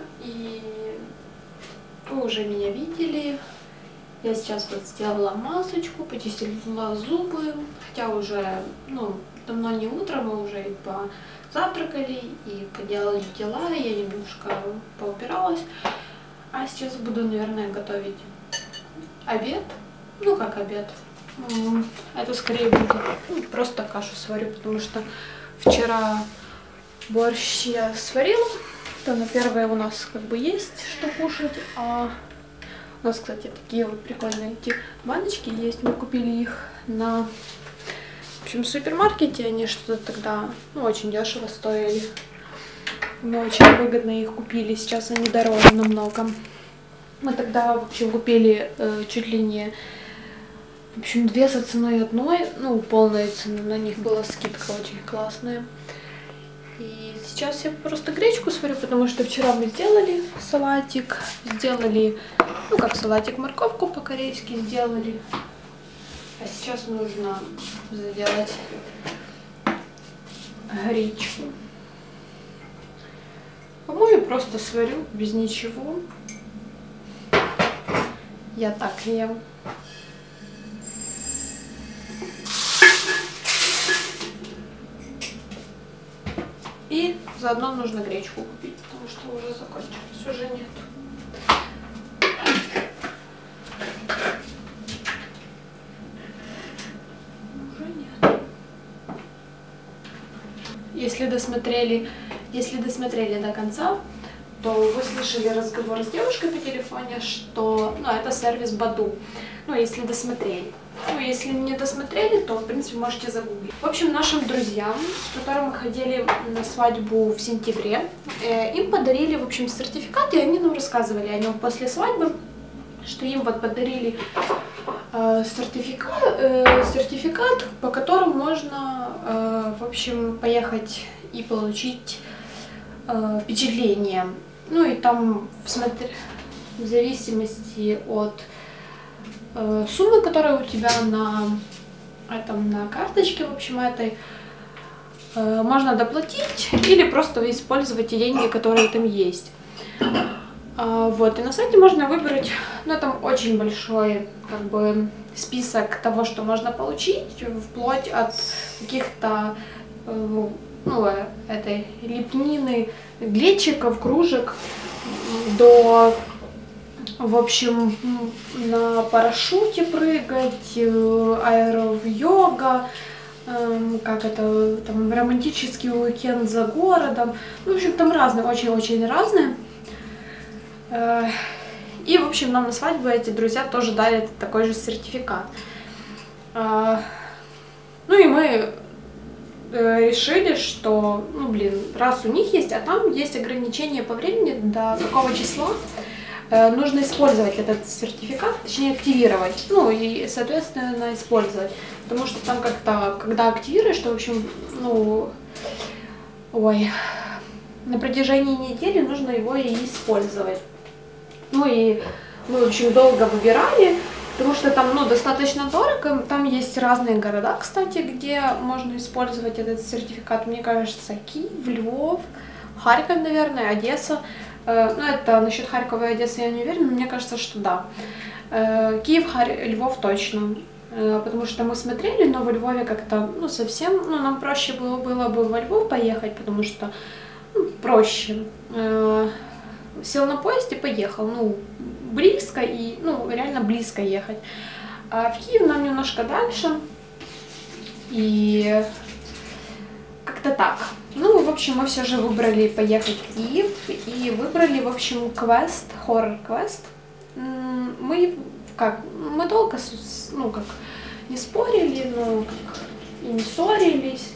и вы уже меня видели. Я сейчас вот сделала масочку, почистила зубы, хотя уже, ну, давно не утро, мы уже и позавтракали, и поделали дела, я немножко поубиралась. А сейчас буду, наверное, готовить обед. Ну, как обед. Это скорее будет, ну, просто кашу сварю, потому что вчера борщ я сварила. То на первое у нас как бы есть что кушать, а у нас, кстати, такие вот прикольные эти баночки есть. Мы купили их на, в общем, супермаркете. Они что-то тогда, ну, очень дешево стоили. Мы очень выгодно их купили. Сейчас они дороже намного. Мы тогда, в общем, купили чуть ли не, в общем, 2 за ценой одной. Ну, полная цена. На них была скидка очень классная. И сейчас я просто гречку сварю, потому что вчера мы сделали салатик, сделали, ну как салатик, морковку по-корейски сделали. А сейчас нужно сделать гречку. По-моему, просто сварю без ничего. Я так ем. И заодно нужно гречку купить, потому что уже закончилось, уже нет. Уже нет. Если досмотрели до конца, то вы слышали разговор с девушкой по телефоне, что, ну, это сервис Баду. Ну, если досмотрели. Ну, если не досмотрели, то, в принципе, можете загуглить. В общем, нашим друзьям, с которыми мы ходили на свадьбу в сентябре, им подарили, в общем, сертификат, и они нам рассказывали о нем после свадьбы, что им вот подарили сертификат, по которому можно, в общем, поехать и получить впечатление. Ну, и там, в зависимости от суммы, которая у тебя на карточке, в общем, этой, можно доплатить или просто использовать те деньги, которые там есть. Вот, и на сайте можно выбрать, ну, там очень большой, как бы, список того, что можно получить, вплоть от каких-то, ну, этой лепнины, глечиков, кружек, до, в общем, на парашюте прыгать, аэро-йога, как это, там, романтический уикенд за городом. Ну, в общем, там разные, очень-очень разные. И, в общем, нам на свадьбу эти друзья тоже дали такой же сертификат. Ну, и мы решили, что, ну, блин, раз у них есть, а там есть ограничение по времени, до какого числа нужно использовать этот сертификат, точнее активировать, ну и, соответственно, использовать. Потому что там как-то, когда активируешь, то, в общем, ну, на протяжении недели нужно его и использовать. Ну и мы очень долго выбирали, потому что там, ну, достаточно дорого. Там есть разные города, кстати, где можно использовать этот сертификат. Мне кажется, Киев, Львов, Харьков, наверное, Одесса. Ну, это насчет Харькова и Одессы я не уверена, но мне кажется, что да. Киев, Львов точно. Потому что мы смотрели, но во Львове как-то, ну, совсем, ну, нам проще было бы во Львов поехать, потому что, ну, проще. Сел на поезд и поехал, ну, близко и, ну, реально близко ехать. А в Киев нам немножко дальше, и как-то так. Ну, в общем, мы все же выбрали поехать в Киев и выбрали, в общем, квест, хоррор-квест. Мы долго, ну, как, не спорили, но и не ссорились,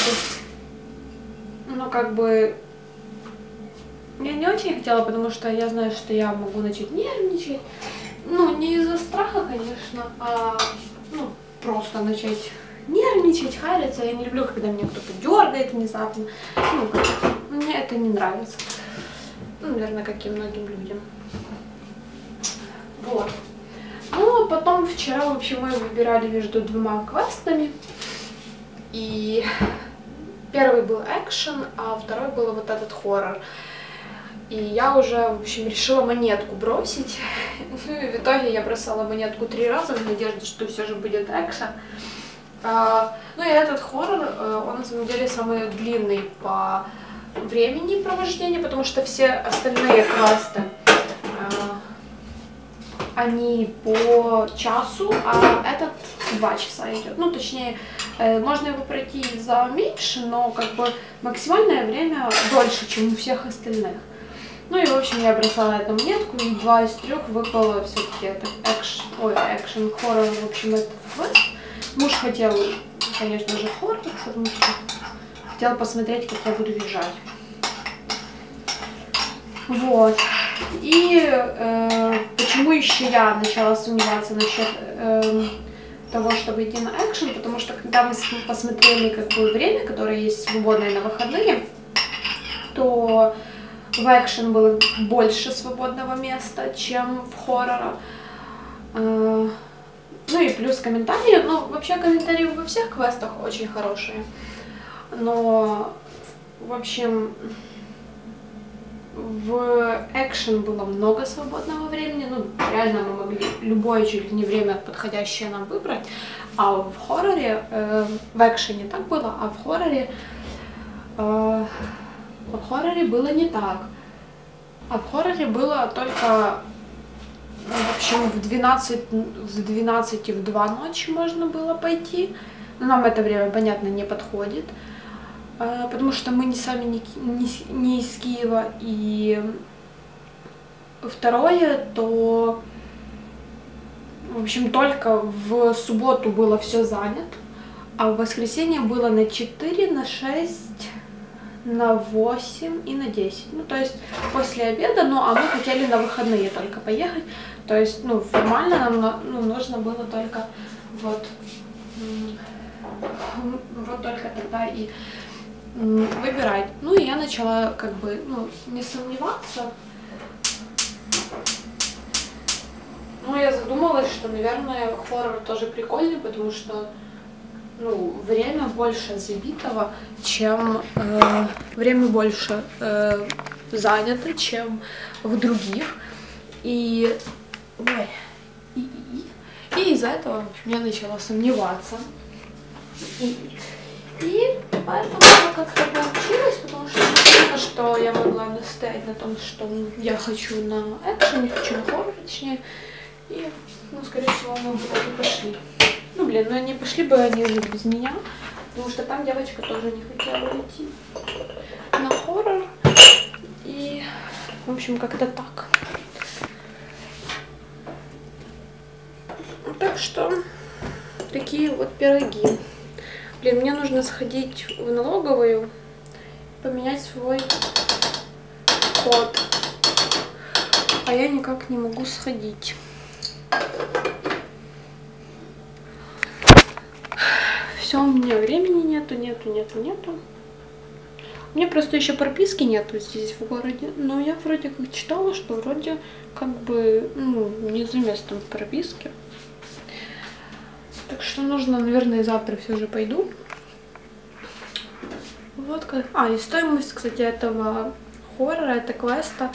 но как бы я не очень хотела, потому что я знаю, что я могу начать нервничать. Ну, не из-за страха, конечно, а, ну, просто начать нервничать, хариться. Я не люблю, когда меня кто-то дергает внезапно. Ну, мне это не нравится. Ну, наверное, как и многим людям. Вот. Ну, а потом вчера, в общем, мы выбирали между 2 квестами. И первый был экшен, а второй был вот этот хоррор. И я уже, в общем, решила монетку бросить. Ну и в итоге я бросала монетку 3 раза в надежде, что все же будет экшен. Ну и этот хоррор, он на самом деле самый длинный по времени провождения, потому что все остальные квесты, они по часу, а этот 2 часа идет. Ну, точнее, можно его пройти за меньше, но как бы максимальное время дольше, чем у всех остальных. Ну и, в общем, я бросала эту монетку, и 2 из 3 выпало все-таки это экшен, хоррор, в общем, этот квест. Муж хотел, конечно же, хоррор, потому что хотел посмотреть, как я буду визжать. Вот. И почему еще я начала сомневаться насчет того, чтобы идти на экшен, потому что когда мы посмотрели как бы время, которое есть свободное на выходные, то в экшен было больше свободного места, чем в хоррора. Ну и плюс комментарии. Ну, вообще комментарии во всех квестах очень хорошие. Но, в общем, в экшен было много свободного времени. Ну, реально мы могли любое чуть ли не время подходящее нам выбрать. А в хорроре, в экшене так было, а в хорроре было не так. А в хорроре было только, в общем, в 12 и в 2 ночи можно было пойти. Но нам это время, понятно, не подходит, потому что мы сами не из Киева. И второе, то, в общем, только в субботу было все занято, а в воскресенье было на 4, на 6, на 8 и на 10. Ну, то есть после обеда, ну, а мы хотели на выходные только поехать. То есть, ну, формально нам нужно было только вот только тогда и выбирать. Ну, и я начала как бы, ну, не сомневаться. Ну, я задумалась, что, наверное, хоррор тоже прикольный, потому что, ну, время больше забитого, чем время больше занято, чем в других. И из-за этого я начала сомневаться. И поэтому как-то получилось, потому что понятно, что я могла настоять на том, что я хочу на экшен, не хочу на хоррор, точнее. И, ну, скорее всего, мы бы так и пошли. Ну, блин, ну они пошли бы они уже без меня, потому что там девочка тоже не хотела идти на хоррор. И, в общем, как-то так. Так что, такие вот пироги. Блин, мне нужно сходить в налоговую, поменять свой код. А я никак не могу сходить. Все, у меня времени нету. У меня просто еще прописки нету здесь в городе. Но я вроде как читала, что вроде как бы, ну, не за местом в прописке. Так что нужно, наверное, завтра все же пойду. Вот как. И стоимость, кстати, этого хоррора, этого квеста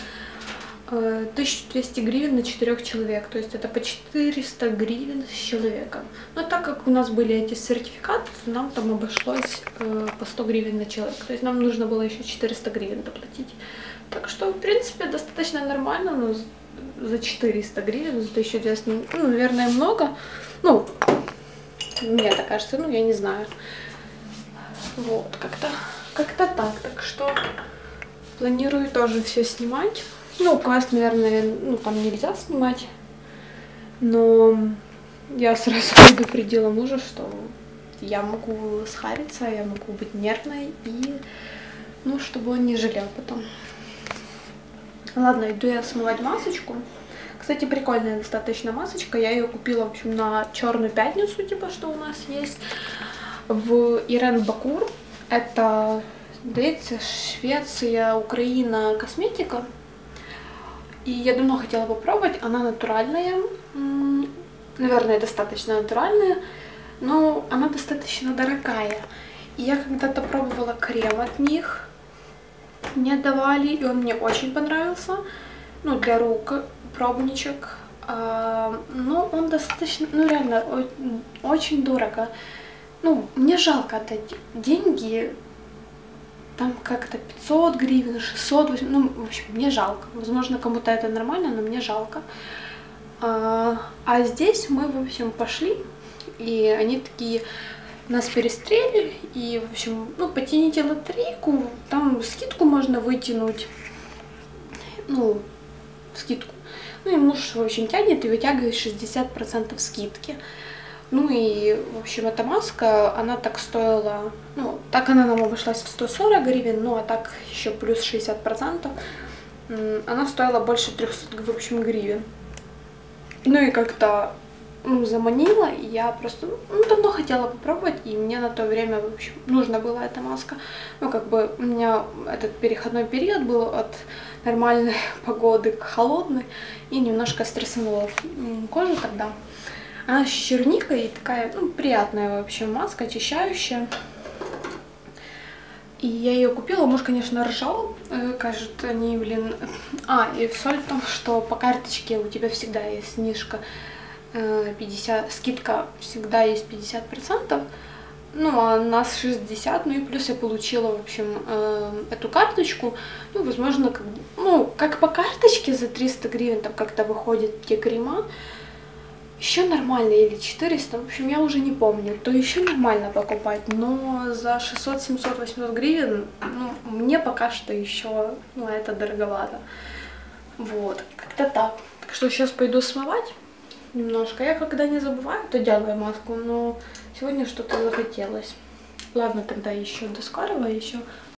1200 гривен на 4 человек. То есть это по 400 гривен с человека. Но так как у нас были эти сертификаты, то нам там обошлось по 100 гривен на человека. То есть нам нужно было еще 400 гривен доплатить. Так что, в принципе, достаточно нормально, но за 400 гривен, за 1200, ну, наверное, много. Ну, мне так кажется, ну, я не знаю. Вот, как-то так. Так что планирую тоже все снимать. Ну, квест, наверное, ну, там нельзя снимать. Но я сразу предупредила мужа, что я могу схариться, я могу быть нервной. И, ну, чтобы он не жалел потом. Ладно, иду я смывать масочку. Кстати, прикольная достаточно масочка. Я ее купила, в общем, на Черную пятницу, типа, что у нас есть. В Ирен Бакур. Это, дается, Швеция, Украина косметика. И я давно хотела попробовать. Она натуральная. Наверное, достаточно натуральная. Но она достаточно дорогая. И я когда-то пробовала крем от них. мне давали, и он мне очень понравился. Ну, для рук пробничек. Но он достаточно, ну, реально, очень дорого. Ну, мне жалко отдать деньги. Там как-то 500 гривен, 600, 800, ну, в общем, мне жалко. Возможно, кому-то это нормально, но мне жалко. А здесь мы, в общем, пошли, и они такие нас перестрели, и, в общем, ну, потяните лотерейку, там скидку можно вытянуть, ну, скидку. Ну, и муж, в общем, тянет и вытягивает 60% скидки. Ну и, в общем, эта маска, она так стоила, ну, так она нам обошлась в 140 гривен, ну, а так еще плюс 60%. Она стоила больше 300, в общем, гривен. Ну и как-то, ну, заманила, и я просто, ну, давно хотела попробовать, и мне на то время, в общем, нужна была эта маска. Ну, как бы у меня этот переходной период был от нормальной погоды к холодной, и немножко стрессанула кожу тогда. Она с черникой и такая, ну, приятная вообще маска, очищающая. И я ее купила, муж, конечно, ржал, кажется, они, блин... и соль в том, что по карточке у тебя всегда есть снижка 50, скидка всегда есть 50%, ну, а нас 60, ну и плюс я получила, в общем, эту карточку, ну, возможно, как по карточке за 300 гривен там как-то выходят те крема, еще нормально, или 400, в общем, я уже не помню, то еще нормально покупать, но за 600, 700, 800 гривен, ну, мне пока что еще, ну, это дороговато. Вот, как-то так. Так что сейчас пойду смывать немножко. Я когда не забываю, то делаю маску, но сегодня что-то захотелось. Ладно, тогда еще до скорого, еще